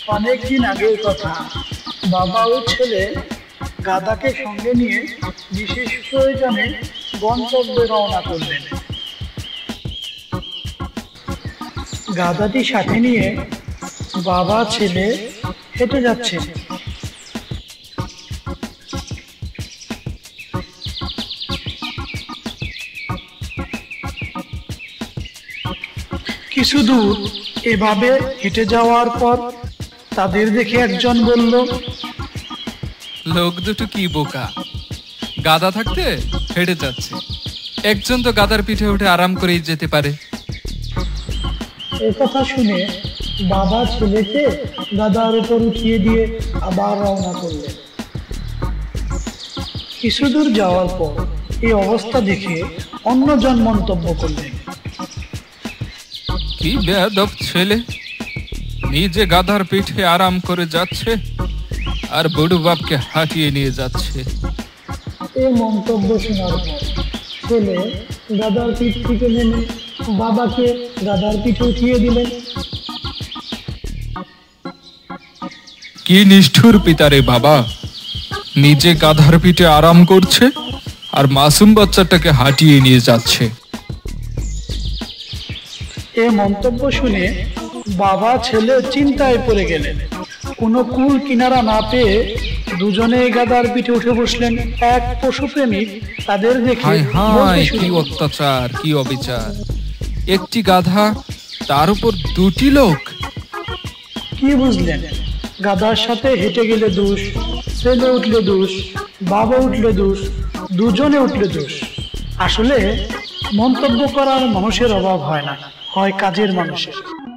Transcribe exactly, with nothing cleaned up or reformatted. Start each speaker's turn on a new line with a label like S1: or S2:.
S1: অনেকদিন আগের কথা। বাবা ও ছেলে গাধাকে সঙ্গে নিয়ে বিশেষ প্রয়োজনে গন্তব্যে রওনা করলেন। গাধাটি সাথে নিয়ে বাবা ছেলে হেঁটে যাচ্ছে। কিছু দূর এভাবে হেঁটে যাওয়ার পর তাদের দেখে একজন বলল,
S2: লোক দুটো কি বোকা, গাধা থাকতে হেঁটে যাচ্ছে, একজন তো গাধার পিঠে উঠে আরাম করেই যেতে পারে।
S1: এ কথা শুনে বাবা ছেলেকে গাধার উপর উঠিয়ে দিয়ে আবার রওনা করলেন। কিছু দূর যাওয়ার পর এই অবস্থা দেখে অন্যজন মন্তব্য করলেন,
S2: কি বেয়াদব ছেলে, নিজে গাধার পিঠে আরাম করে যাচ্ছে আর বড় বাপকে হাঁটিয়ে নিয়ে যাচ্ছে।
S1: এই মন্তব্য শোনার পর ছেলে গাধার পিঠ থেকে নেমে বাবাকে গাধার পিঠে উঠিয়ে দিলেন।
S2: কি নিষ্ঠুর পিতারে বাবা, নিজে গাধার পিঠে আরাম করছে আর মাসুম বাচ্চাটাকে হাঁটিয়ে নিয়ে যাচ্ছে।
S1: এ মন্তব্য শুনে বাবা ছেলে চিন্তায় পড়ে গেলেন। কোনো কুল কিনারা না পেয়ে দুজনে গাধার পিঠে উঠে বসলেন। এক পশুপ্রেমিক তাদের দেখে
S2: কি অত্যাচার, কি অবিচার, একটি গাধা তার উপর দুটি লোক।
S1: কি বুঝলেন, গাধার সাথে হেঁটে গেলে দোষ, ছেলে উঠলে দোষ, বাবা উঠলে দোষ, দুজনে উঠলে দোষ। আসলে মন্তব্য করার মানুষের অভাব হয় না, হয় কাজের মানুষের।